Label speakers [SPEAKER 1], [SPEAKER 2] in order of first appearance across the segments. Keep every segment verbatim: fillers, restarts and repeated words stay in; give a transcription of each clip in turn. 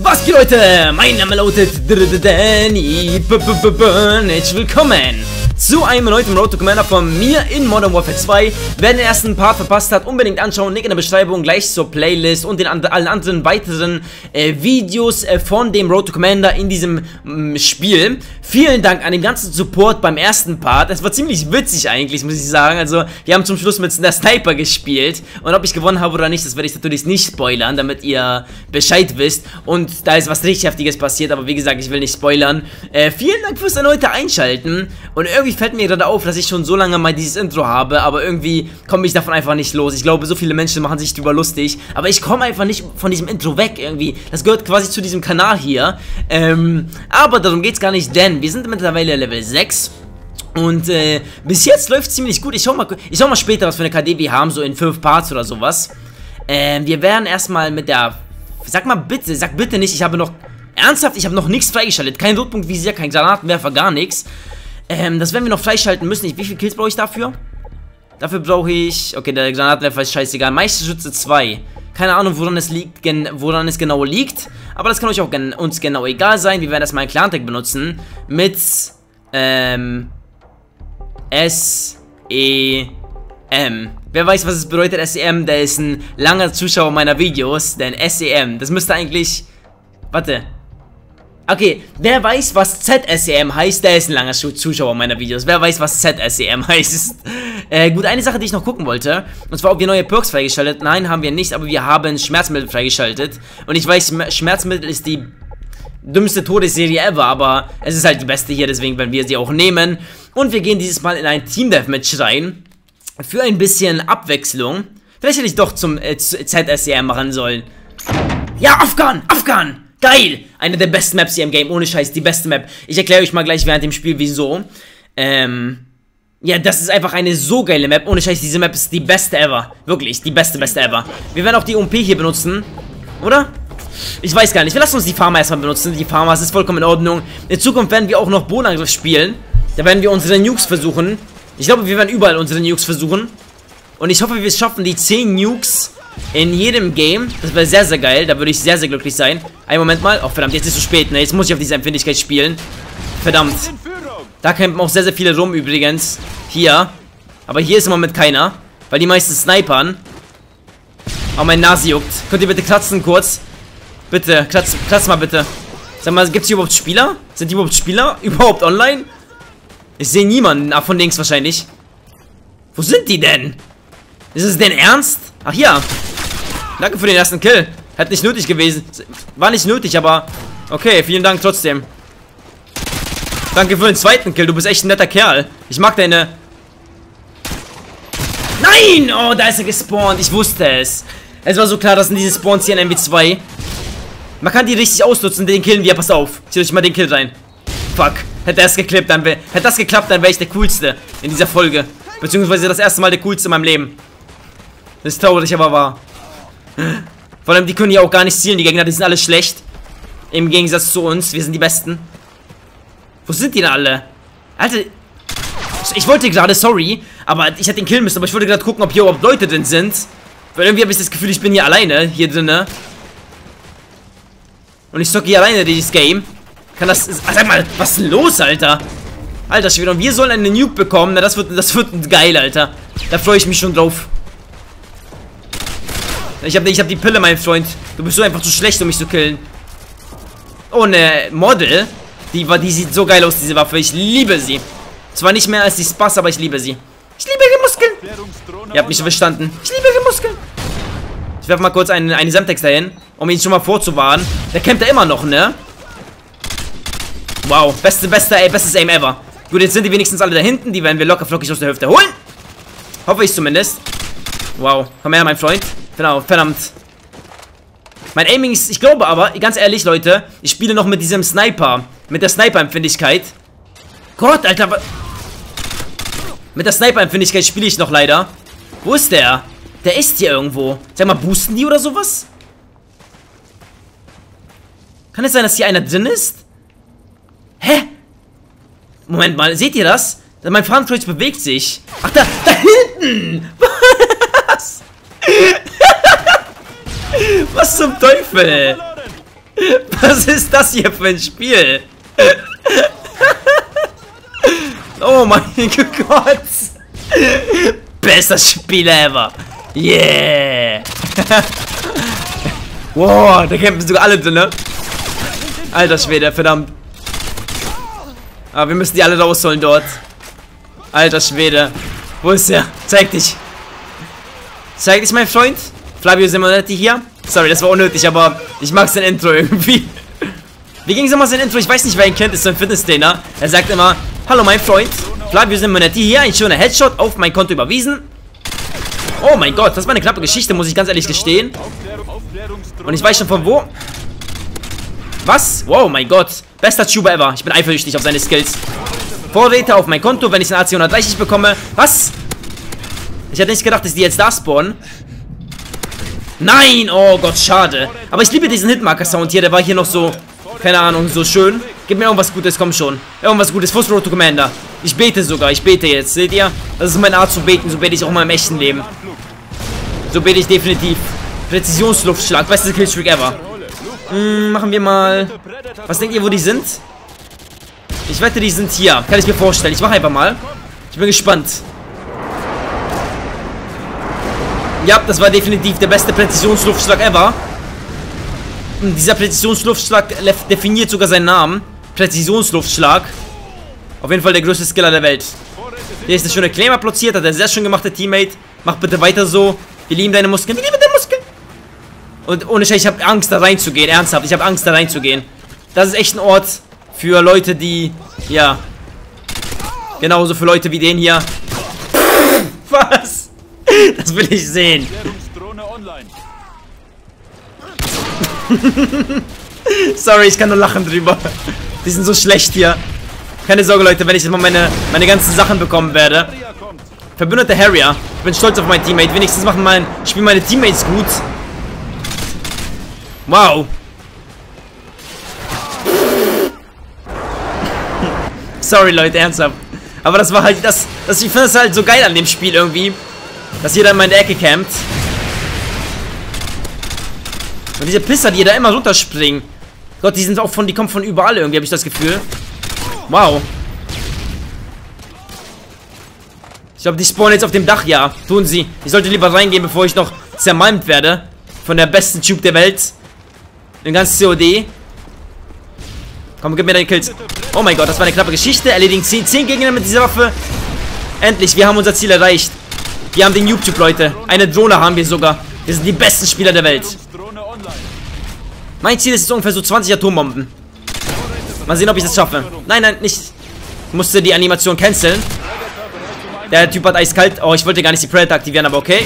[SPEAKER 1] Was geht, Leute? Mein Name lautet Danny. Herzlich willkommen zu einem neuen Road to Commander von mir in Modern Warfare zwei. Wer den ersten Part verpasst hat, unbedingt anschauen. Link in der Beschreibung, gleich zur Playlist und den an, allen anderen weiteren äh, Videos äh, von dem Road to Commander in diesem mh, Spiel. Vielen Dank an den ganzen Support beim ersten Part. Es war ziemlich witzig eigentlich, muss ich sagen. Also, wir haben zum Schluss mit der Sniper gespielt. Und ob ich gewonnen habe oder nicht, das werde ich natürlich nicht spoilern, damit ihr Bescheid wisst. Und da ist was richtig Heftiges passiert, aber wie gesagt, ich will nicht spoilern. Äh, vielen Dank fürs erneute Einschalten. Und irgendwie fällt mir gerade auf, dass ich schon so lange mal dieses Intro habe, aber irgendwie komme ich davon einfach nicht los. Ich glaube, so viele Menschen machen sich drüber lustig, aber ich komme einfach nicht von diesem Intro weg irgendwie. Das gehört quasi zu diesem Kanal hier. Ähm, aber darum geht es gar nicht, denn wir sind mittlerweile Level sechs. Und äh, bis jetzt läuft es ziemlich gut. Ich schau mal, ich schau mal später, was für eine K D wir haben, so in fünf Parts oder sowas. Ähm, wir werden erstmal mit der... Sag mal bitte, sag bitte nicht, ich habe noch... Ernsthaft, ich habe noch nichts freigeschaltet. Kein Rotpunktvisier, kein Granatenwerfer, gar nichts. Ähm, das werden wir noch freischalten müssen. Wie viele Kills brauche ich dafür? Dafür brauche ich... Okay, der Granatenwerfer ist scheißegal. Meisterschütze zwei. Keine Ahnung, woran es liegt, gen, woran es genau liegt. Aber das kann euch auch gen, uns genau egal sein. Wir werden erstmal einen Clan-Tag benutzen. Mit... Ähm... S E M. Wer weiß, was es bedeutet, S E M? Der ist ein langer Zuschauer meiner Videos. Denn S E M, das müsste eigentlich... Warte... Okay, wer weiß, was Z S E M heißt, der ist ein langer Zuschauer meiner Videos. Wer weiß, was Z S E M heißt. Äh, gut, eine Sache, die ich noch gucken wollte. Und zwar, ob wir neue Perks freigeschaltet. Nein, haben wir nicht, aber wir haben Schmerzmittel freigeschaltet. Und ich weiß, Schmerzmittel ist die dümmste Todesserie ever, aber es ist halt die beste hier, deswegen werden wir sie auch nehmen. Und wir gehen dieses Mal in ein Team-Deathmatch rein. Für ein bisschen Abwechslung. Vielleicht hätte ich doch zum äh, Z S E M machen sollen. Ja, Afghan! Afghan! Geil! Eine der besten Maps hier im Game, ohne Scheiß, die beste Map. Ich erkläre euch mal gleich während dem Spiel, wieso. Ähm, ja, das ist einfach eine so geile Map. Ohne Scheiß, diese Map ist die beste ever. Wirklich, die beste, beste ever. Wir werden auch die O M P hier benutzen, oder? Ich weiß gar nicht, wir lassen uns die Farmer erstmal benutzen. Die Farmer, das ist vollkommen in Ordnung. In Zukunft werden wir auch noch Bodenangriff spielen. Da werden wir unsere Nukes versuchen. Ich glaube, wir werden überall unsere Nukes versuchen. Und ich hoffe, wir schaffen die zehn Nukes in jedem Game. Das wäre sehr, sehr geil. Da würde ich sehr, sehr glücklich sein. Einen Moment mal. Oh, verdammt, jetzt ist es zu spät, ne? Jetzt muss ich auf diese Empfindlichkeit spielen. Verdammt. Da campen auch sehr, sehr viele rum übrigens. Hier. Aber hier ist im Moment keiner. Weil die meisten snipern. Oh, mein Nase juckt. Könnt ihr bitte kratzen kurz? Bitte, kratz, kratz mal bitte. Sag mal, gibt es hier überhaupt Spieler? Sind die überhaupt Spieler? Überhaupt online? Ich sehe niemanden. Ah, von links wahrscheinlich. Wo sind die denn? Ist es denn ernst? Ach ja. Danke für den ersten Kill. Hätte nicht nötig gewesen. War nicht nötig, aber... Okay, vielen Dank trotzdem. Danke für den zweiten Kill. Du bist echt ein netter Kerl. Ich mag deine... Nein! Oh, da ist er gespawnt. Ich wusste es. Es war so klar, dass in diese Spawns hier in M W zwei... Man kann die richtig ausnutzen, den killen wir. Pass auf. Zieht euch mal den Kill rein. Fuck. Hätte das geklappt, dann wäre... Hätte das geklappt, dann wäre ich der Coolste in dieser Folge. Beziehungsweise das erste Mal der Coolste in meinem Leben. Das ist traurig, aber wahr. Vor allem, die können ja auch gar nicht zielen, die Gegner, die sind alle schlecht. Im Gegensatz zu uns, wir sind die Besten. Wo sind die denn alle? Alter, ich wollte gerade, sorry, aber ich hätte ihn killen müssen, aber ich wollte gerade gucken, ob hier überhaupt Leute drin sind. Weil irgendwie habe ich das Gefühl, ich bin hier alleine, hier drinne. Und ich zocke hier alleine dieses Game. Kann das, sag mal, was ist denn los, Alter? Alter Schwede, und wir sollen eine Nuke bekommen, na das wird, das wird geil, Alter. Da freue ich mich schon drauf. Ich hab, ich hab die Pille, mein Freund. Du bist so einfach zu schlecht, um mich zu killen. Oh, ne Model. Die, die sieht so geil aus, diese Waffe. Ich liebe sie. Zwar nicht mehr als die Spaß, aber ich liebe sie. Ich liebe ihre Muskeln. Ihr habt mich verstanden. Ich liebe ihre Muskeln. Ich werfe mal kurz einen, einen Semtex dahin, um ihn schon mal vorzuwarnen. Der kämpft ja immer noch, ne? Wow. Beste, beste, ey, bestes Aim ever. Gut, jetzt sind die wenigstens alle da hinten. Die werden wir locker flockig aus der Hüfte holen. Hoffe ich zumindest. Wow. Komm her, mein Freund. Genau, verdammt. Mein Aiming ist, ich glaube aber, ganz ehrlich, Leute, ich spiele noch mit diesem Sniper. Mit der Sniper-Empfindlichkeit. Gott, Alter, was? Mit der Sniper-Empfindlichkeit spiele ich noch leider. Wo ist der? Der ist hier irgendwo. Sag mal, boosten die oder sowas? Kann es sein, dass hier einer drin ist? Hä? Moment mal, seht ihr das? Mein Fadenkreuz bewegt sich. Ach, da, da hinten! Was? Was zum Teufel? Was ist das hier für ein Spiel? Oh mein Gott. Bester Spieler ever. Yeah. Wow, da kämpfen sogar alle drin, ne? Alter Schwede, verdammt. Aber wir müssen die alle rausholen dort. Alter Schwede. Wo ist er? Zeig dich. Zeig dich, mein Freund. Flavio Simonetti hier. Sorry, das war unnötig, aber ich mag sein Intro irgendwie. Wie ging es nochmal sein Intro? Ich weiß nicht, wer ihn kennt. Ist so ein Fitnesstrainer. Er sagt immer: Hallo, mein Freund. Flavio Simonetti hier. Ein schöner Headshot auf mein Konto überwiesen. Oh mein Gott, das war eine knappe Geschichte, muss ich ganz ehrlich gestehen. Und ich weiß schon von wo. Was? Wow, mein Gott. Bester Tuber ever. Ich bin eifersüchtig auf seine Skills. Vorräte auf mein Konto, wenn ich einen A C hundertdreißig bekomme. Was? Ich hätte nicht gedacht, dass die jetzt da spawnen. Nein! Oh Gott, schade. Aber ich liebe diesen Hitmarker-Sound hier. Der war hier noch so, keine Ahnung, so schön. Gib mir irgendwas Gutes, komm schon. Irgendwas Gutes. Fuß Road to Commander. Ich bete sogar. Ich bete jetzt. Seht ihr? Das ist meine Art zu beten. So bete ich auch mal im echten Leben. So bete ich definitiv. Präzisionsluftschlag. Beste Killstreak ever. Hm, machen wir mal. Was denkt ihr, wo die sind? Ich wette, die sind hier. Kann ich mir vorstellen. Ich mache einfach mal. Ich bin gespannt. Ja, das war definitiv der beste Präzisionsluftschlag ever. Und dieser Präzisionsluftschlag definiert sogar seinen Namen. Präzisionsluftschlag. Auf jeden Fall der größte Skiller der Welt. Hier ist eine schöne Claimer platziert. Hat er sehr schön gemacht, der Teammate. Mach bitte weiter so. Wir lieben deine Muskeln. Wir lieben deine Muskeln. Und ohne Scheiß, ich habe Angst, da reinzugehen. Ernsthaft, ich habe Angst, da reinzugehen. Das ist echt ein Ort für Leute, die... Ja. Genauso für Leute wie den hier. Was? Das will ich sehen. Sorry, ich kann nur lachen drüber. Die sind so schlecht hier. Keine Sorge, Leute, wenn ich jetzt mal meine, meine ganzen Sachen bekommen werde. Verbündete Harrier. Ich bin stolz auf mein Teammate. Wenigstens machen mein, spielen meine Teammates gut. Wow. Sorry, Leute, ernsthaft. Aber das war halt das, das ich finde es halt so geil an dem Spiel irgendwie. Dass jeder in meine Ecke campt. Und diese Pisser, die da immer runterspringen. Gott, die sind auch von, die kommen von überall irgendwie, habe ich das Gefühl. Wow. Ich glaube, die spawnen jetzt auf dem Dach, ja. Tun sie. Ich sollte lieber reingehen, bevor ich noch zermalmt werde. Von der besten Tube der Welt. In ganz C O D. Komm, gib mir deine Kills. Oh mein Gott, das war eine knappe Geschichte. Erledigen zehn, zehn Gegner mit dieser Waffe. Endlich, wir haben unser Ziel erreicht. Wir haben den YouTube, Leute. Eine Drohne haben wir sogar. Wir sind die besten Spieler der Welt. Mein Ziel ist jetzt ungefähr so zwanzig Atombomben. Mal sehen, ob ich das schaffe. Nein, nein, nicht. Ich musste die Animation canceln. Der Typ hat eiskalt. Oh, ich wollte gar nicht die Predator aktivieren, aber okay.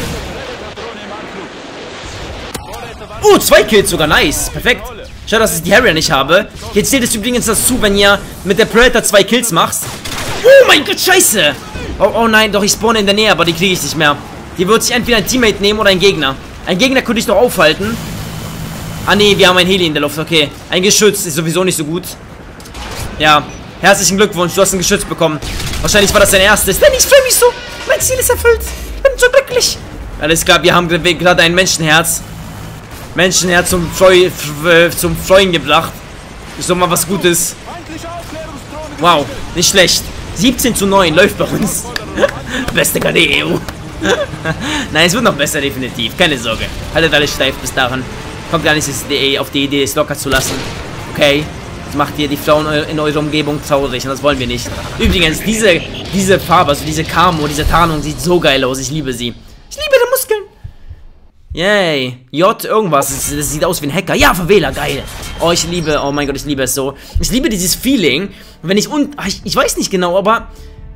[SPEAKER 1] Oh, zwei Kills sogar. Nice. Perfekt. Schade, dass ich die Harrier nicht habe. Jetzt zählt es übrigens dazu, wenn ihr mit der Predator zwei Kills macht. Oh mein Gott, scheiße. Oh, oh nein, doch, ich spawne in der Nähe, aber die kriege ich nicht mehr. Die wird sich entweder ein Teammate nehmen oder ein Gegner. Ein Gegner könnte ich doch aufhalten. Ah, nee, wir haben ein Heli in der Luft, okay. Ein Geschütz ist sowieso nicht so gut. Ja, herzlichen Glückwunsch, du hast ein Geschütz bekommen. Wahrscheinlich war das dein erstes. Denn ich freue mich so. Mein Ziel ist erfüllt. Ich bin so glücklich. Alles klar, wir haben gerade ein Menschenherz. Menschenherz zum, Freu zum Freuen gebracht. Ist doch mal was Gutes. Wow, nicht schlecht. siebzehn zu neun läuft bei uns. Beste K D E U. Nein, es wird noch besser, definitiv. Keine Sorge. Haltet alles steif bis dahin. Kommt gar nicht auf die Idee, es locker zu lassen. Okay? Das macht ihr die Frauen in eurer Umgebung traurig und das wollen wir nicht. Übrigens, diese, diese Farbe, also diese Camo, diese Tarnung sieht so geil aus. Ich liebe sie. Ich liebe die Muskeln. Yay. J irgendwas. Das, das sieht aus wie ein Hacker. Ja, Verwähler, geil. Oh, ich liebe, oh mein Gott, ich liebe es so. Ich liebe dieses Feeling, wenn ich und ich, ich weiß nicht genau, aber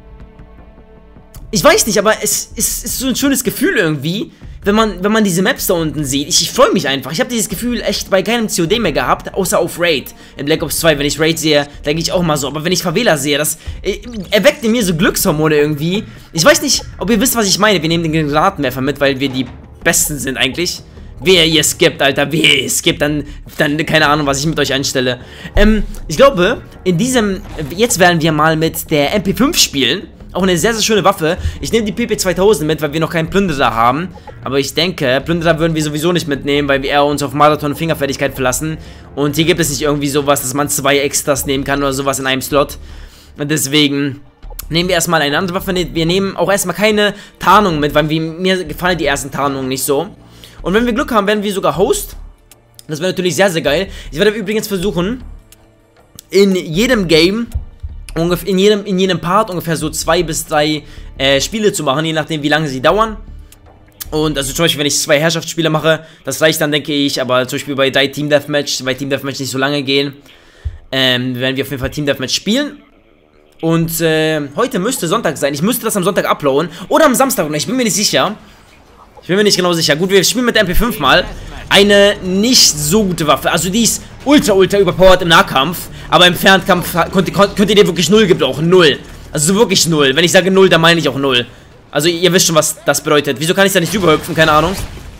[SPEAKER 1] ich weiß nicht, aber es, es ist so ein schönes Gefühl irgendwie, wenn man, wenn man diese Maps da unten sieht. Ich, ich freue mich einfach. Ich habe dieses Gefühl echt bei keinem C O D mehr gehabt, außer auf Raid. In Black Ops zwei, wenn ich Raid sehe, denke ich auch mal so. Aber wenn ich Verwähler sehe, das äh, erweckt in mir so Glückshormone irgendwie. Ich weiß nicht, ob ihr wisst, was ich meine. Wir nehmen den Granatenwerfer mit, weil wir die Besten sind eigentlich. Wer ihr skippt, Alter, wer ihr skippt, dann, dann keine Ahnung, was ich mit euch einstelle. Ähm, ich glaube, in diesem, jetzt werden wir mal mit der M P fünf spielen. Auch eine sehr, sehr schöne Waffe. Ich nehme die P P zweitausend mit, weil wir noch keinen Plünderer haben. Aber ich denke, Plünderer würden wir sowieso nicht mitnehmen, weil wir eher uns auf Marathon und Fingerfertigkeit verlassen. Und hier gibt es nicht irgendwie sowas, dass man zwei Extras nehmen kann oder sowas in einem Slot. Und deswegen nehmen wir erstmal eine andere Waffe. Wir nehmen auch erstmal keine Tarnung mit, weil wir, mir gefallen die ersten Tarnungen nicht so. Und wenn wir Glück haben, werden wir sogar Host. Das wäre natürlich sehr, sehr geil. Ich werde übrigens versuchen, in jedem Game, in jedem, in jedem Part ungefähr so zwei bis drei äh, Spiele zu machen, je nachdem wie lange sie dauern. Und also zum Beispiel, wenn ich zwei Herrschaftsspiele mache, das reicht dann, denke ich. Aber zum Beispiel bei drei Team Deathmatch, bei Team Deathmatch nicht so lange gehen, ähm, werden wir auf jeden Fall Team Deathmatch spielen. Und äh, heute müsste Sonntag sein. Ich müsste das am Sonntag uploaden. Oder am Samstag, ich bin mir nicht sicher. Ich bin mir nicht genau sicher. Gut, wir spielen mit der M P fünf mal. Eine nicht so gute Waffe. Also die ist ultra, ultra überpowered im Nahkampf. Aber im Fernkampf könnt, könnt ihr den wirklich null gebrauchen. Null. Also so wirklich null. Wenn ich sage null, dann meine ich auch null. Also ihr wisst schon, was das bedeutet. Wieso kann ich da nicht rüberhüpfen? Keine Ahnung.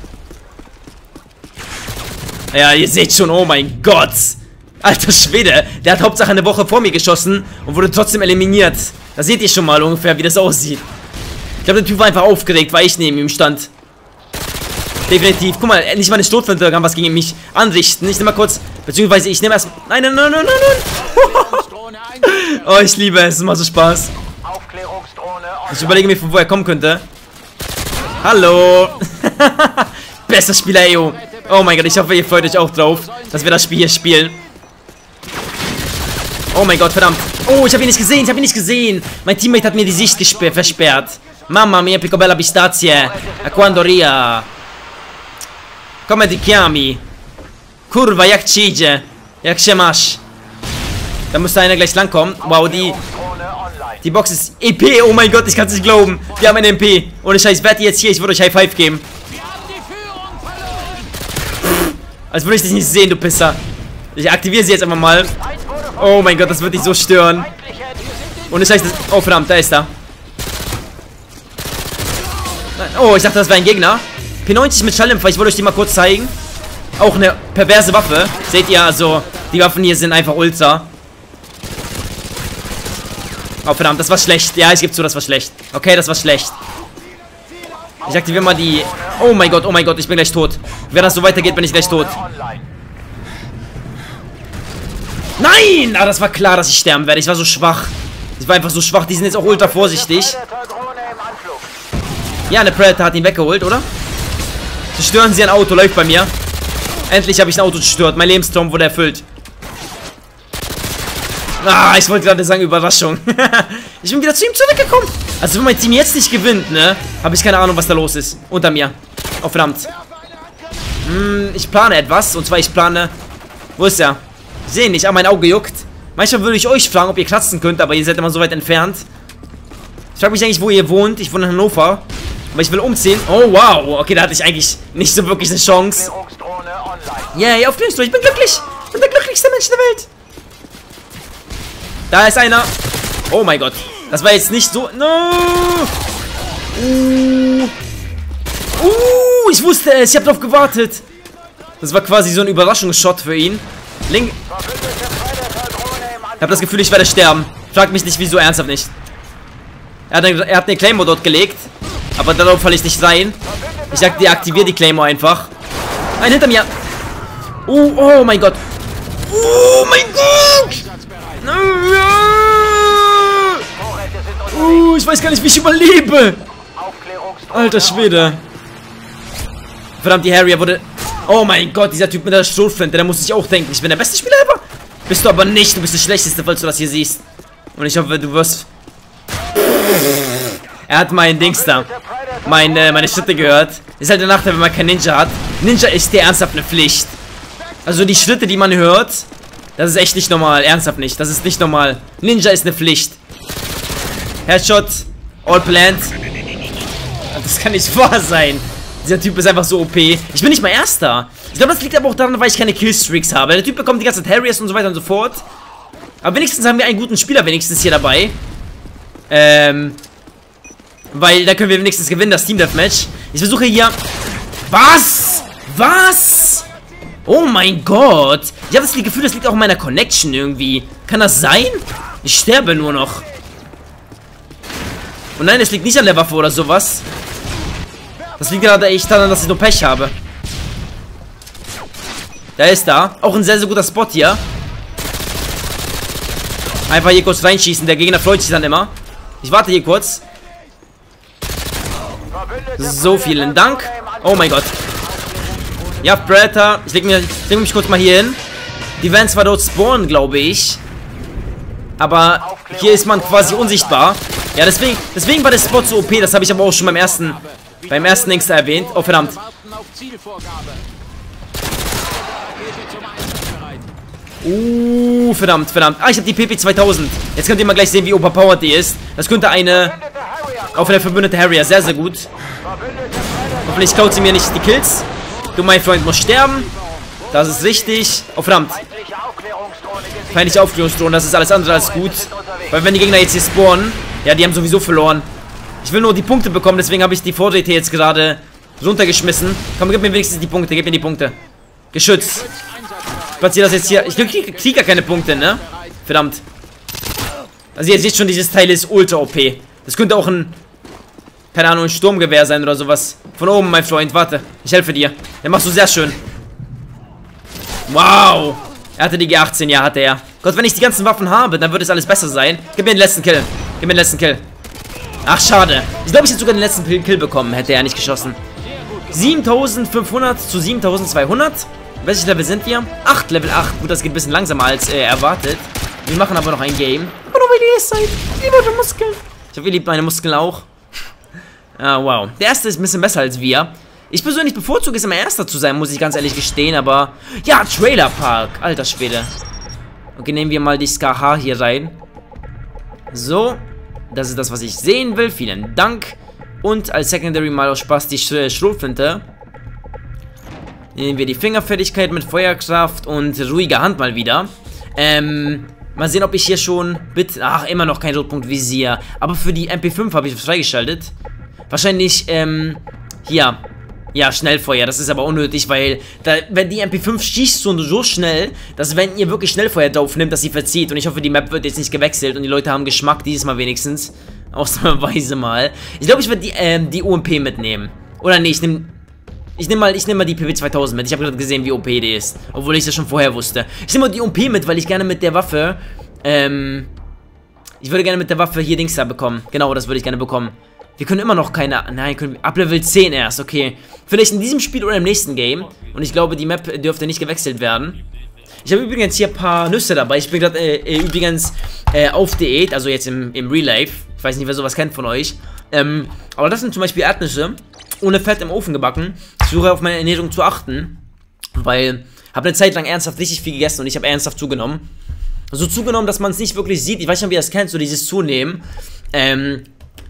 [SPEAKER 1] Ja, ihr seht schon. Oh mein Gott. Alter Schwede. Der hat Hauptsache eine Woche vor mir geschossen und wurde trotzdem eliminiert. Da seht ihr schon mal ungefähr, wie das aussieht. Ich glaube, der Typ war einfach aufgeregt, weil ich neben ihm stand. Definitiv. Guck mal, nicht mal eine Schrotflinte kann was gegen mich anrichten. Ich nehme mal kurz, beziehungsweise ich nehme erst... Nein, nein, nein, nein, nein, nein. Oh, ich liebe es. Es macht so Spaß. Ich überlege mir, von wo er kommen könnte. Hallo. Bester Spieler E U. Oh mein Gott, ich hoffe, ihr freut euch auch drauf, dass wir das Spiel hier spielen. Oh mein Gott, verdammt. Oh, ich habe ihn nicht gesehen, ich habe ihn nicht gesehen. Mein Teammate hat mir die Sicht versperrt. Mamma mia, picobella pistazie. A quando ria. Come ti chiami? Kurwa, jak ci idzie? Jak się masz? Da müsste einer gleich langkommen. Wow, die... Die Box ist E P. Oh mein Gott, ich kann es nicht glauben. Wir haben eine M P. Ohne Scheiß, werde jetzt hier. Ich würde euch High Five geben. Als würde ich dich nicht sehen, du Pisser. Ich aktiviere sie jetzt einfach mal. Oh mein Gott, das wird dich so stören. Ohne Scheiß, das... Oh verdammt, da ist er. Oh, ich dachte, das wäre ein Gegner. P neunzig mit Schalldämpfer, ich wollte euch die mal kurz zeigen. Auch eine perverse Waffe. Seht ihr, also, die Waffen hier sind einfach ultra. Oh, verdammt, das war schlecht. Ja, ich gebe zu, das war schlecht. Okay, das war schlecht. Ich aktiviere mal die... Oh mein Gott, oh mein Gott, ich bin gleich tot. Wenn das so weitergeht, bin ich gleich tot. Nein! Ah, das war klar, dass ich sterben werde. Ich war so schwach. Ich war einfach so schwach. Die sind jetzt auch ultra vorsichtig. Ja, eine Predator hat ihn weggeholt, oder? Zerstören sie ein Auto, läuft bei mir. Endlich habe ich ein Auto zerstört. Mein Lebenstraum wurde erfüllt. Ah, ich wollte gerade sagen, Überraschung. Ich bin wieder zu ihm zurückgekommen. Also wenn mein Team jetzt nicht gewinnt, ne, habe ich keine Ahnung, was da los ist. Unter mir. Oh, verdammt. Hm, ich plane etwas. Und zwar, ich plane... Wo ist er? Ich sehe ihn nicht, aber mein Auge juckt. Manchmal würde ich euch fragen, ob ihr kratzen könnt, aber ihr seid immer so weit entfernt. Ich frage mich eigentlich, wo ihr wohnt. Ich wohne in Hannover. Aber ich will umziehen. Oh, wow. Okay, da hatte ich eigentlich nicht so wirklich eine Chance. Yay, auf Glückstor. Ich bin glücklich. Ich bin der glücklichste Mensch der Welt. Da ist einer. Oh mein Gott. Das war jetzt nicht so... No. Uh. Uh, ich wusste es. Ich habe drauf gewartet. Das war quasi so ein Überraschungsshot für ihn. Link. Ich habe das Gefühl, ich werde sterben. Fragt mich nicht, wieso. Ernsthaft nicht. Er hat eine, er hat eine Claymore dort gelegt. Aber darauf falle ich nicht rein. Ich deaktiviere die Claymore einfach. Ein hinter mir. Oh, oh mein Gott. Oh mein Gott. Oh, ich weiß gar nicht, wie ich überlebe. Alter Schwede. Verdammt, die Harrier wurde... Oh mein Gott, dieser Typ mit der Schrotflinte, der muss sich auch denken, ich bin der beste Spieler ever. Bist du aber nicht, du bist der Schlechteste, falls du das hier siehst. Und ich hoffe, du wirst... Er hat mein Dings da. Meine, meine Schritte gehört. Ist halt der Nachteil, wenn man kein Ninja hat. Ninja ist dir ernsthaft eine Pflicht. Also die Schritte, die man hört, das ist echt nicht normal. Ernsthaft nicht. Das ist nicht normal. Ninja ist eine Pflicht. Headshot. All planned. Das kann nicht wahr sein. Dieser Typ ist einfach so O P. Ich bin nicht mal Erster. Ich glaube, das liegt aber auch daran, weil ich keine Killstreaks habe. Der Typ bekommt die ganze Zeit Harriers und so weiter und so fort. Aber wenigstens haben wir einen guten Spieler wenigstens hier dabei. Ähm... Weil da können wir wenigstens gewinnen, das Team Deathmatch. Ich versuche hier... Was? Was? Oh mein Gott. Ich habe das Gefühl, das liegt auch in meiner Connection irgendwie. Kann das sein? Ich sterbe nur noch. Und nein, es liegt nicht an der Waffe oder sowas. Das liegt gerade echt daran, dass ich nur Pech habe. Der ist da. Auch ein sehr, sehr guter Spot hier. Einfach hier kurz reinschießen. Der Gegner freut sich dann immer. Ich warte hier kurz. So, vielen Dank. Oh mein Gott. Ja, Predator. Ich leg, mir, ich leg mich kurz mal hier hin. Die werden zwar dort spawnen, glaube ich. Aber hier ist man quasi unsichtbar. Ja, deswegen, deswegen war der Spot so O P. Das habe ich aber auch schon beim ersten, beim ersten Dings erwähnt. Oh, verdammt. Uh, verdammt, verdammt. Ah, ich habe die P P zweitausend. Jetzt könnt ihr mal gleich sehen, wie overpowered die ist. Das könnte eine... Auch der verbündete Harrier. Sehr, sehr gut. Hoffentlich kaut sie mir nicht die Kills. Du, mein Freund, musst sterben. Das ist richtig. Oh, verdammt. Feindliche Aufklärungsdrohnen, das ist alles andere als gut. Weil wenn die Gegner jetzt hier spawnen, ja, die haben sowieso verloren. Ich will nur die Punkte bekommen, deswegen habe ich die Vorräte jetzt gerade runtergeschmissen. Komm, gib mir wenigstens die Punkte, gib mir die Punkte. Geschütz. Ich platziere das jetzt hier. Ich kriege krieg gar keine Punkte, ne? Verdammt. Also ihr seht schon, dieses Teil ist ultra O P. Das könnte auch ein, keine Ahnung, ein Sturmgewehr sein oder sowas. Von oben, mein Freund, warte. Ich helfe dir. Der machst du sehr schön. Wow. Er hatte die G achtzehn, ja, hatte er. Gott, wenn ich die ganzen Waffen habe, dann wird es alles besser sein. Gib mir den letzten Kill. Gib mir den letzten Kill. Ach, schade. Ich glaube, ich hätte sogar den letzten Kill bekommen, hätte er nicht geschossen. siebentausendfünfhundert zu siebentausendzweihundert. Welches Level sind wir? acht, Level acht. Gut, das geht ein bisschen langsamer als äh, erwartet. Wir machen aber noch ein Game. Oh, wie ihr seid. Ich liebe eure Muskeln. Ich hoffe, ihr liebt meine Muskeln auch. Ah, wow. Der erste ist ein bisschen besser als wir. Ich persönlich bevorzuge es immer Erster zu sein, muss ich ganz ehrlich gestehen, aber... Ja, Trailer Park. Alter Schwede. Okay, nehmen wir mal die S K H hier rein. So. Das ist das, was ich sehen will. Vielen Dank. Und als Secondary mal aus Spaß die Sch Schrotflinte. Nehmen wir die Fingerfertigkeit mit Feuerkraft und ruhige Hand mal wieder. Ähm... Mal sehen, ob ich hier schon... Bitte... Ach, immer noch kein Rotpunktvisier. Aber für die M P fünf habe ich es freigeschaltet. Wahrscheinlich, ähm... Hier... Ja, Schnellfeuer, das ist aber unnötig, weil da, wenn die M P fünf schießt so, so schnell, dass wenn ihr wirklich Schnellfeuer drauf nimmt, dass sie verzieht. Und ich hoffe, die Map wird jetzt nicht gewechselt und die Leute haben Geschmack dieses Mal wenigstens. Ausnahmsweise mal. Ich glaube, ich werde die, ähm, die U M P mitnehmen. Oder nee, ich nehme... Ich nehme mal, ich nehme mal die P W zweitausend mit. Ich habe gerade gesehen, wie O P die ist. Obwohl ich das schon vorher wusste. Ich nehme mal die U M P mit, weil ich gerne mit der Waffe, ähm... Ich würde gerne mit der Waffe hier Dings da bekommen. Genau, das würde ich gerne bekommen. Wir können immer noch keine... Nein, können wir... Ab Level zehn erst, okay. Vielleicht in diesem Spiel oder im nächsten Game. Und ich glaube, die Map dürfte nicht gewechselt werden. Ich habe übrigens hier ein paar Nüsse dabei. Ich bin gerade äh, übrigens äh, auf Diät. Also jetzt im, im Real Life. Ich weiß nicht, wer sowas kennt von euch. Ähm, aber das sind zum Beispiel Erdnüsse. Ohne Fett im Ofen gebacken. Ich versuche auf meine Ernährung zu achten. Weil... Habe eine Zeit lang ernsthaft richtig viel gegessen. Und ich habe ernsthaft zugenommen. So zugenommen, dass man es nicht wirklich sieht. Ich weiß nicht, wie ihr das kennt. So dieses Zunehmen. Ähm...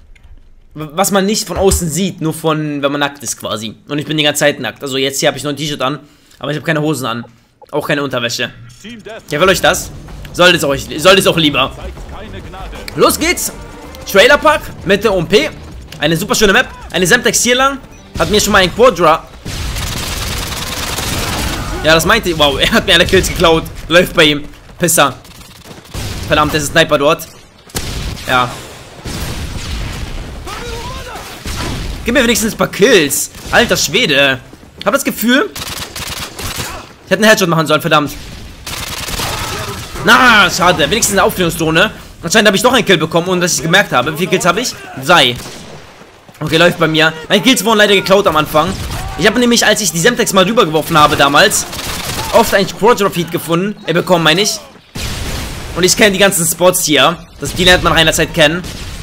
[SPEAKER 1] Was man nicht von außen sieht, nur von, wenn man nackt ist quasi. Und ich bin die ganze Zeit nackt. Also jetzt hier habe ich noch ein T-Shirt an, aber ich habe keine Hosen an. Auch keine Unterwäsche. Ja, will euch das? Sollt es euch, sollt es auch lieber. Los geht's! Trailer Park mit der O M P. Eine super schöne Map. Eine Semtex hier lang. Hat mir schon mal ein Quadra. Ja, das meinte ich. Wow, er hat mir alle Kills geklaut. Läuft bei ihm. Pisser. Verdammt, das ist ein Sniper dort. Ja. Gib mir wenigstens ein paar Kills. Alter Schwede. Hab das Gefühl, ich hätte einen Headshot machen sollen, verdammt. Na, schade. Wenigstens eine Aufklärungsdrohne. Anscheinend habe ich doch einen Kill bekommen, ohne dass ich es gemerkt habe. Wie viele Kills habe ich? Drei. Okay, läuft bei mir. Meine Kills wurden leider geklaut am Anfang. Ich habe nämlich, als ich die Semtex mal rübergeworfen habe damals, oft einen Quadra-Feed gefunden. Äh, bekommen, meine ich. Und ich kenne die ganzen Spots hier. Das, die lernt man nach einer Zeit kennen.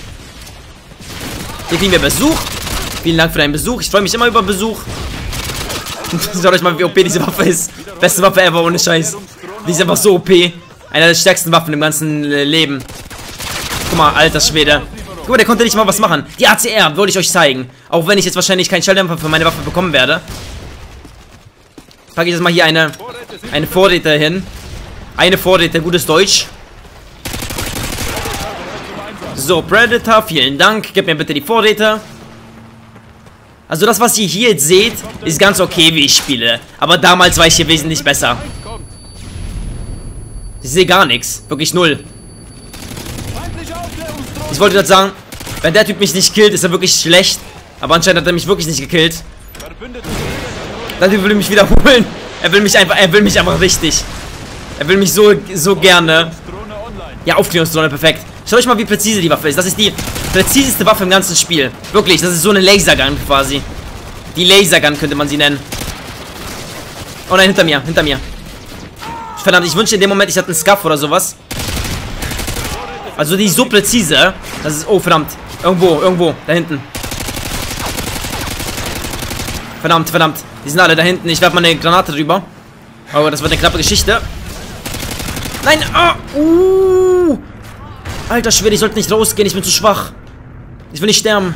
[SPEAKER 1] Hier kriegen wir Besuch. Vielen Dank für deinen Besuch. Ich freue mich immer über Besuch. Schaut euch mal, wie O P diese Waffe ist. Beste Waffe ever, ohne Scheiß. Die ist einfach so O P. Einer der stärksten Waffen im ganzen äh, Leben. Guck mal, alter Schwede. Guck mal, der konnte nicht mal was machen. Die A C R wollte ich euch zeigen. Auch wenn ich jetzt wahrscheinlich keinen Schalldämpfer für meine Waffe bekommen werde. Packe ich jetzt mal hier eine, eine Vorräte hin. Eine Vorräte, gutes Deutsch. So, Predator, vielen Dank. Gib mir bitte die Vorräte. Also das, was ihr hier jetzt seht, ist ganz okay, wie ich spiele. Aber damals war ich hier wesentlich besser. Ich sehe gar nichts. Wirklich null. Ich wollte gerade sagen, Wenn der Typ mich nicht killt, ist er wirklich schlecht. Aber anscheinend hat er mich wirklich nicht gekillt. Der Typ will mich wiederholen. Er will mich einfach, er will mich einfach richtig. Er will mich so, so gerne. Ja, Aufklärungsdrohne, perfekt. Schaut euch mal, wie präzise die Waffe ist. Das ist die präziseste Waffe im ganzen Spiel. Wirklich, das ist so eine Lasergun quasi. Die Lasergun könnte man sie nennen. Oh nein, hinter mir, hinter mir. Verdammt, ich wünschte in dem Moment, ich hatte einen Scuff oder sowas. Also die ist so präzise. Das ist, oh verdammt. Irgendwo, irgendwo, da hinten. Verdammt, verdammt. Die sind alle da hinten. Ich werfe mal eine Granate drüber. Oh, das wird eine knappe Geschichte. Nein, ah, uh. Alter Schwede, ich sollte nicht rausgehen. Ich bin zu schwach. Ich will nicht sterben.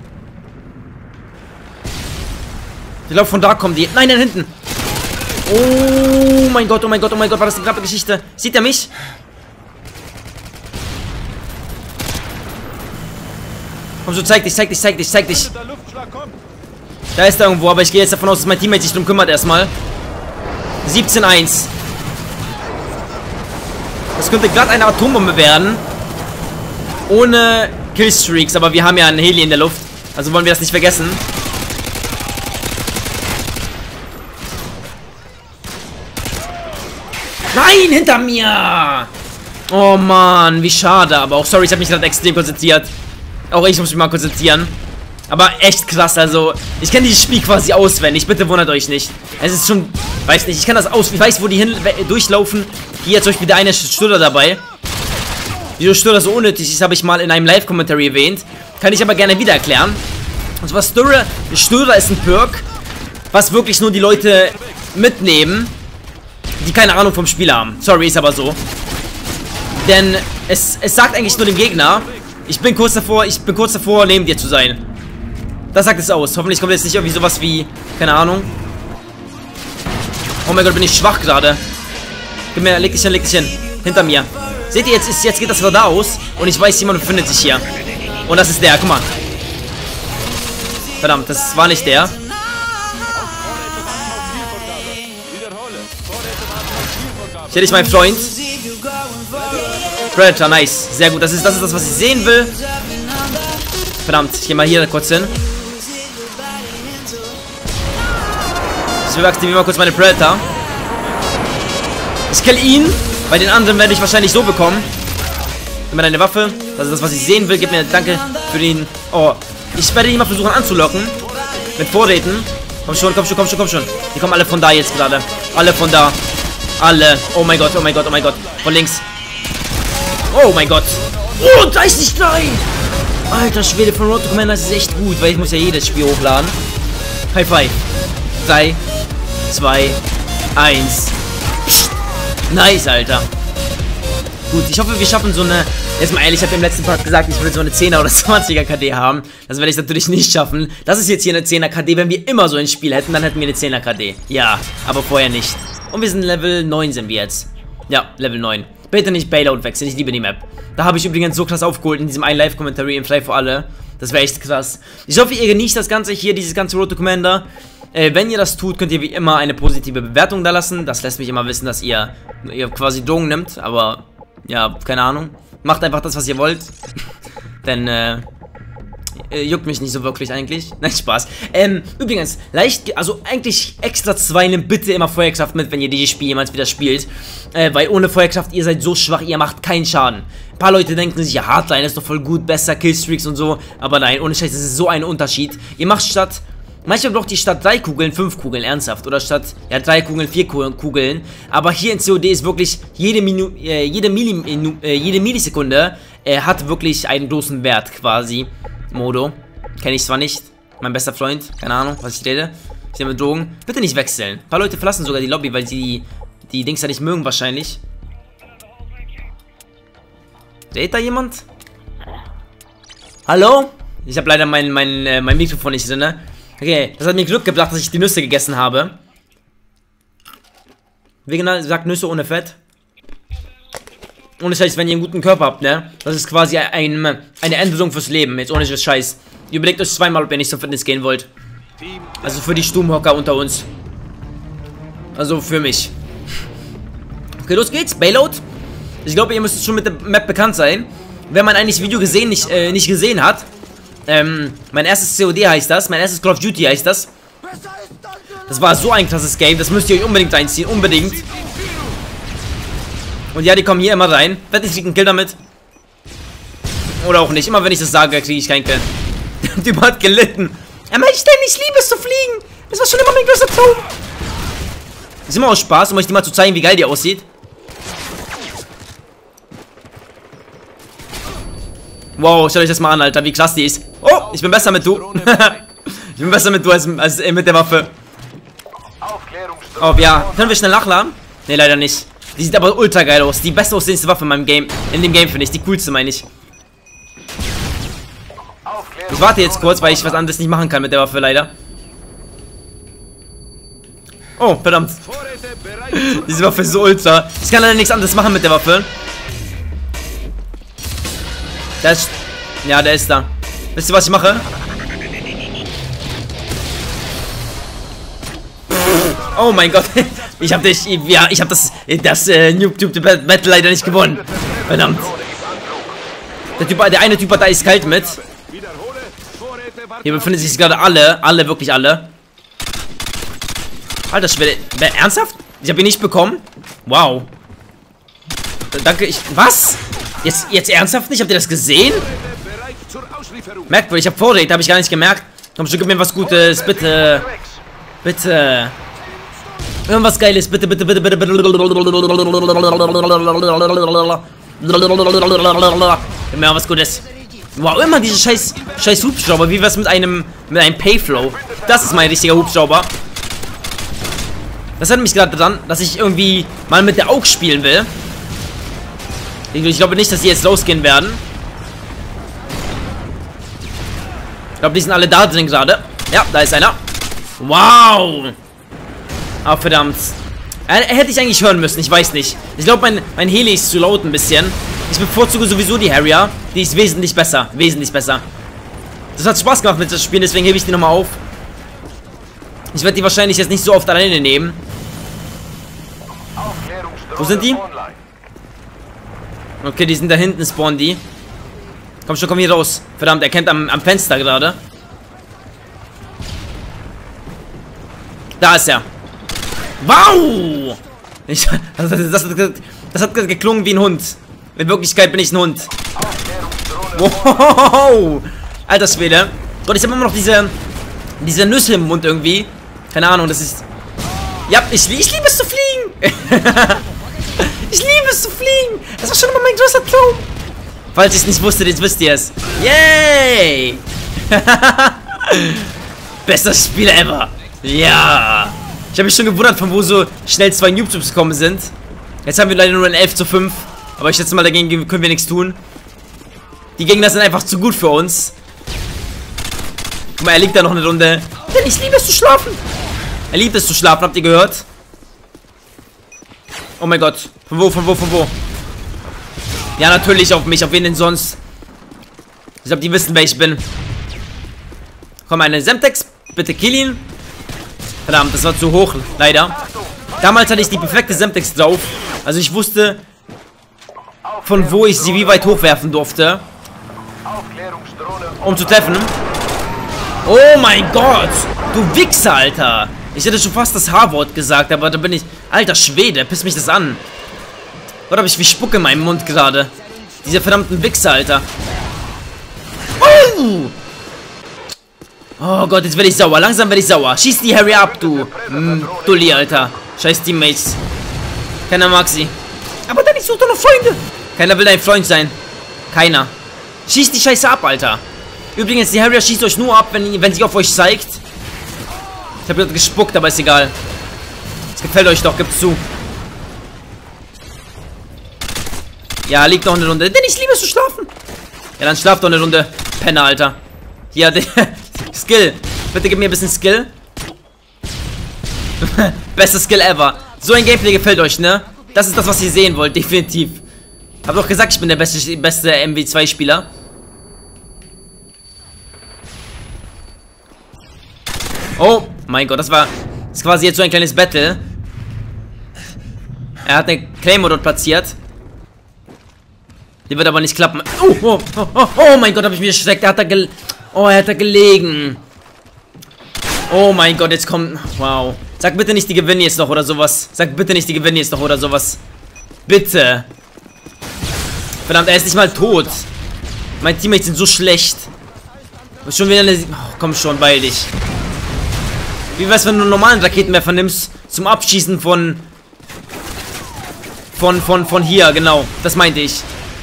[SPEAKER 1] Ich glaube, von da kommen die. Nein, da hinten. Oh mein Gott, oh mein Gott, oh mein Gott. War das eine knappe Geschichte? Sieht er mich? Komm schon, zeig dich, zeig dich, zeig dich, zeig dich. Da ist er irgendwo, aber ich gehe jetzt davon aus, dass mein Teammate sich drum kümmert erstmal. siebzehn eins. Das könnte glatt eine Atombombe werden. Ohne Killstreaks, aber wir haben ja einen Heli in der Luft. Also wollen wir das nicht vergessen. Nein, hinter mir! Oh Mann, wie schade. Aber auch, sorry, ich habe mich gerade extrem konzentriert. Auch ich muss mich mal konzentrieren. Aber echt krass, also ich kenne dieses Spiel quasi auswendig, bitte wundert euch nicht. Es ist schon, weiß nicht, ich kann das aus, ich weiß, wo die hin durchlaufen. Hier zum Beispiel der eine Störer dabei. Wieso Störer so unnötig ist, habe ich mal in einem Live-Commentary erwähnt. Kann ich aber gerne wieder erklären. Und zwar Störer, Störer ist ein Perk, was wirklich nur die Leute mitnehmen, die keine Ahnung vom Spiel haben. Sorry, ist aber so. Denn es, es sagt eigentlich nur dem Gegner, ich bin kurz davor, ich bin kurz davor, neben dir zu sein. Das sagt es aus. Hoffentlich kommt jetzt nicht irgendwie sowas wie, keine Ahnung. Oh mein Gott, bin ich schwach gerade. Gib mir, leg dich hin, leg dich hin. Hinter mir. Seht ihr, jetzt, ist, jetzt geht das Radar aus. Und ich weiß, jemand befindet sich hier. Und das ist der, guck mal. Verdammt, das war nicht der. Hier dich, mein Freund. Predator, nice. Sehr gut, das ist, das ist das, was ich sehen will. Verdammt, ich gehe mal hier kurz hin. Ich aktiviere mal kurz meine Predator. Ich kill ihn. Bei den anderen werde ich wahrscheinlich so bekommen. Gib mir deine Waffe. Das ist das, was ich sehen will. Gib mir danke für den... Oh, ich werde ihn mal versuchen anzulocken. Mit Vorräten. Komm schon, komm schon, komm schon, komm schon. Die kommen alle von da jetzt gerade. Alle von da. Alle. Oh mein Gott, oh mein Gott, oh mein Gott. Von links. Oh mein Gott. Oh, dreißig drei. Alter Schwede, von Road to Commander ist echt gut, weil ich muss ja jedes Spiel hochladen. High Five. drei, zwei, eins. Nice, Alter. Gut, ich hoffe, wir schaffen so eine... Jetzt mal ehrlich, ich habe im letzten Part gesagt, ich will so eine zehner oder zwanziger K D haben. Das werde ich natürlich nicht schaffen. Das ist jetzt hier eine zehner K D. Wenn wir immer so ein Spiel hätten, dann hätten wir eine zehner K D. Ja, aber vorher nicht. Und wir sind Level neun sind wir jetzt. Ja, Level neun. Bitte nicht Bailout wechseln, ich liebe die Map. Da habe ich übrigens so krass aufgeholt in diesem einen Live-Commentary im Frei für alle. Das wäre echt krass. Ich hoffe, ihr genießt das Ganze hier, dieses ganze Road to Commander. Äh, wenn ihr das tut, könnt ihr wie immer eine positive Bewertung da lassen. Das lässt mich immer wissen, dass ihr, ihr quasi Drogen nimmt. Aber, ja, keine Ahnung. Macht einfach das, was ihr wollt. Denn, äh, juckt mich nicht so wirklich eigentlich. Nein, Spaß. Ähm, übrigens, leicht, also eigentlich extra zwei, nehmt bitte immer Feuerkraft mit, wenn ihr dieses Spiel jemals wieder spielt. Äh, weil ohne Feuerkraft, ihr seid so schwach, ihr macht keinen Schaden. Ein paar Leute denken sich, ja, Hardline ist doch voll gut, besser, Killstreaks und so. Aber nein, ohne Scheiß, das ist so ein Unterschied. Ihr macht statt... Manchmal braucht ihr statt drei Kugeln fünf Kugeln, ernsthaft. Oder statt, ja, drei Kugeln, vier Kugeln. Aber hier in C O D ist wirklich jede, Minu äh, jede, Milli äh, jede Millisekunde äh, hat wirklich einen großen Wert, quasi. Modo. Kenne ich zwar nicht. Mein bester Freund. Keine Ahnung, was ich rede. Ich nehme Drogen. Bitte nicht wechseln. Ein paar Leute verlassen sogar die Lobby, weil sie die, die Dings ja nicht mögen, wahrscheinlich. Seht da jemand? Hallo? Ich habe leider mein, mein, äh, mein Mikrofon nicht drin, ne? Okay, das hat mir Glück gebracht, dass ich die Nüsse gegessen habe. Wie genau sagt Nüsse ohne Fett? Ohne Scheiß, wenn ihr einen guten Körper habt, ne? Das ist quasi ein, eine Änderung fürs Leben. Jetzt ohne Scheiß. Ihr überlegt euch zweimal, ob ihr nicht zum Fitness gehen wollt. Also für die Stubenhocker unter uns. Also für mich. Okay, los geht's. Bailout. Ich glaube, ihr müsst schon mit der Map bekannt sein. Wenn man eigentlich das Video gesehen, nicht, äh, nicht gesehen hat, Ähm, mein erstes C O D heißt das. Mein erstes Call of Duty heißt das. Das war so ein krasses Game. Das müsst ihr euch unbedingt reinziehen. Unbedingt. Und ja, die kommen hier immer rein. Wette, ich krieg einen Kill damit. Oder auch nicht. Immer wenn ich das sage, kriege ich keinen Kill. Der Typ hat gelitten. Er meinte, ich liebe es zu fliegen. Das war schon immer mein größter Traum. Das ist immer aus Spaß, um euch die mal zu zeigen, wie geil die aussieht. Wow, stellt euch das mal an, Alter, wie krass die ist. Oh, ich bin besser mit du. Ich bin besser mit du als, als äh, mit der Waffe. Oh, ja. Können wir schnell nachladen? Ne, leider nicht. Die sieht aber ultra geil aus. Die beste aussehendste Waffe in meinem Game. In dem Game, finde ich. Die coolste, meine ich. Ich warte jetzt kurz, weil ich was anderes nicht machen kann mit der Waffe, leider. Oh, verdammt. Diese Waffe ist so ultra. Ich kann leider nichts anderes machen mit der Waffe. Der ist... Ja, der ist da. Wisst ihr, was ich mache? Oh mein Gott. Ich hab dich... Ja, ich hab das... Das äh, YouTube Battle leider nicht gewonnen. Verdammt. Der Typ... Der eine Typ hat da eiskalt mit. Hier befinden sich gerade alle. Alle, wirklich alle. Alter Schwede. Ernsthaft? Ich habe ihn nicht bekommen? Wow. Danke, ich... Was? Jetzt, jetzt ernsthaft nicht? Habt ihr das gesehen? Merkwürdig, ich habe Vorräte, habe ich gar nicht gemerkt. Komm schon, gib mir was Gutes, bitte. Bitte. Irgendwas Geiles, bitte, bitte, bitte, bitte, bitte. Gib mir was Gutes. Wow, immer diese scheiß, scheiß Hubschrauber. Wie was mit einem, mit einem Payflow. Das ist mein richtiger Hubschrauber. Das erinnert mich gerade daran, dass ich irgendwie mal mit der A U G spielen will. Ich glaube nicht, dass die jetzt losgehen werden. Ich glaube, die sind alle da drin gerade. Ja, da ist einer. Wow. Ah, verdammt. Er, hätte ich eigentlich hören müssen, ich weiß nicht. Ich glaube, mein, mein Heli ist zu laut ein bisschen. Ich bevorzuge sowieso die Harrier. Die ist wesentlich besser. Wesentlich besser. Das hat Spaß gemacht mit das Spiel, deswegen hebe ich die nochmal auf. Ich werde die wahrscheinlich jetzt nicht so oft alleine nehmen. Wo sind die? Okay, die sind da hinten, spawnen die. Komm schon, komm hier raus. Verdammt, er kennt am, am Fenster gerade. Da ist er. Wow! Ich, das, das, das, das hat geklungen wie ein Hund. In Wirklichkeit bin ich ein Hund. Wow! Alter Schwede. Gott, ich habe immer noch diese, diese Nüsse im Mund irgendwie. Keine Ahnung, das ist... Ja, ich, ich liebe es zu fliegen. Ich liebe es zu fliegen. Das war schon immer mein größter Traum. Falls ich es nicht wusste, jetzt wisst ihr es. Yay! Bestes Spiel ever. Ja. Ich habe mich schon gewundert, von wo so schnell zwei Noobs gekommen sind. Jetzt haben wir leider nur ein elf zu fünf. Aber ich schätze mal, dagegen können wir nichts tun. Die Gegner sind einfach zu gut für uns. Guck mal, er liegt da noch eine Runde. Denn ich liebe es zu schlafen. Er liebt es zu schlafen, habt ihr gehört? Oh mein Gott. Von wo, von wo, von wo? Ja, natürlich auf mich. Auf wen denn sonst? Ich glaube, die wissen, wer ich bin. Komm, eine Semtex. Bitte kill ihn. Verdammt, das war zu hoch. Leider. Damals hatte ich die perfekte Semtex drauf. Also ich wusste, von wo ich sie wie weit hochwerfen durfte. Um zu treffen. Oh mein Gott. Du Wichser, Alter. Ich hätte schon fast das H-Wort gesagt, aber da bin ich... Alter Schwede, piss mich das an. Oder habe ich wie Spucke in meinem Mund gerade? Diese verdammten Wichser, Alter. Oh! Oh Gott, jetzt werde ich sauer. Langsam werde ich sauer. Schieß die Harry ab, du. Mm, Dulli, Alter. Scheiß Teammates. Keiner mag sie. Aber dann, ich suche doch noch Freunde. Keiner will dein Freund sein. Keiner. Schieß die Scheiße ab, Alter. Übrigens, die Harrier schießt euch nur ab, wenn, wenn sie auf euch zeigt. Ich habe gerade gespuckt, aber ist egal. Es gefällt euch doch, gibt's zu. Ja, liegt noch eine Runde. Denn ich liebe es zu schlafen. Ja, dann schlaft doch eine Runde. Penner, Alter. Hier, Skill. Bitte gib mir ein bisschen Skill. Beste Skill ever. So ein Gameplay gefällt euch, ne? Das ist das, was ihr sehen wollt, definitiv. Hab doch gesagt, ich bin der beste, beste M W zwei Spieler. Oh mein Gott, das war das ist quasi jetzt so ein kleines Battle. Er hat eine Claymore dort platziert. Die wird aber nicht klappen. Oh, oh, oh, oh, oh mein Gott, habe ich mich erschreckt. Er hat da gel... Oh, er hat da gelegen. Oh mein Gott, jetzt kommt... Wow. Sag bitte nicht, die gewinnen jetzt noch oder sowas. Sag bitte nicht, die gewinnen jetzt noch oder sowas. Bitte. Verdammt, er ist nicht mal tot. Meine Teammates sind so schlecht. Schon wieder eine... Oh, komm schon, beeil dich. Wie wär's, wenn du einen normalen Raketenwerfer nimmst zum Abschießen von... Von, von, von hier, genau. Das meinte ich.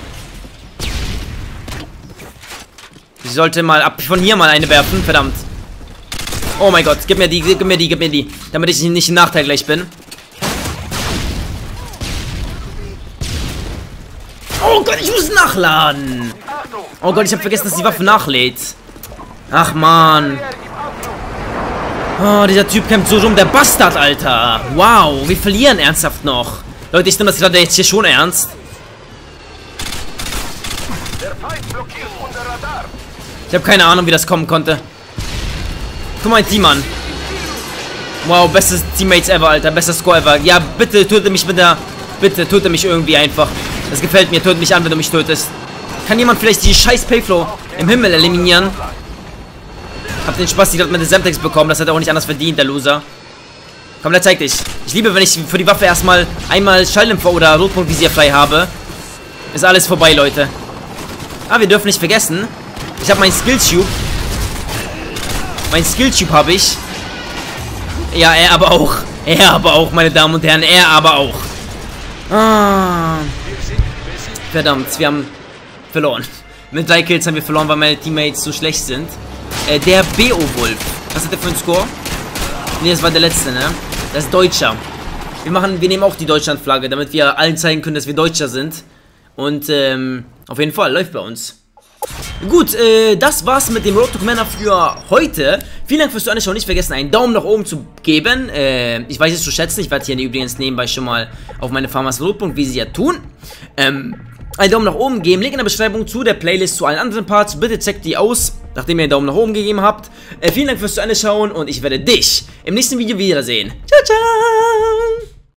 [SPEAKER 1] Ich sollte mal ab von hier mal eine werfen, verdammt. Oh mein Gott, gib mir die, gib mir die, gib mir die. Damit ich nicht im Nachteil gleich bin. Oh Gott, ich muss nachladen. Oh Gott, ich habe vergessen, dass die Waffe nachlädt. Ach man. Oh, dieser Typ kämpft so rum. Der Bastard, Alter. Wow, wir verlieren ernsthaft noch. Leute, ich nehme das gerade jetzt hier schon ernst. Ich habe keine Ahnung, wie das kommen konnte. Guck mal ein Team an. Wow, bestes Teammates ever, Alter. Bester Score ever. Ja, bitte töte mich mit der... Bitte töte mich irgendwie einfach. Das gefällt mir. Töte mich an, wenn du mich tötest. Kann jemand vielleicht die scheiß Payflow im Himmel eliminieren? Hab den Spaß, die gerade mit der Semtex bekommen. Das hat er auch nicht anders verdient, der Loser. Komm, der zeig dich. Ich liebe, wenn ich für die Waffe erstmal einmal Schalldämpfer oder Rotpunktvisier frei habe. Ist alles vorbei, Leute. Ah, wir dürfen nicht vergessen. Ich habe meinen Skilltube. Mein Skilltube habe ich. Ja, er aber auch. Er aber auch, meine Damen und Herren. Er aber auch. Ah. Verdammt, wir haben verloren. Mit drei Kills haben wir verloren, weil meine Teammates so schlecht sind. Äh, der Beowulf. Was hat der für einen Score? Ne, das war der letzte, ne? Das ist Deutscher. Wir machen, wir nehmen auch die Deutschlandflagge, damit wir allen zeigen können, dass wir Deutscher sind. Und, ähm, auf jeden Fall, läuft bei uns. Gut, äh, das war's mit dem Road to Commander für heute. Vielen Dank fürs Zuschauen. Nicht vergessen, einen Daumen nach oben zu geben. Äh, ich weiß es zu schätzen. Ich werde hier übrigens nebenbei schon mal auf meine Farmers Rotpunkt, wie sie ja tun. Ähm, einen Daumen nach oben geben. Link in der Beschreibung zu der Playlist zu allen anderen Parts. Bitte checkt die aus, nachdem ihr einen Daumen nach oben gegeben habt. Äh, vielen Dank fürs Zuschauen und ich werde dich im nächsten Video wiedersehen. Ciao, ciao!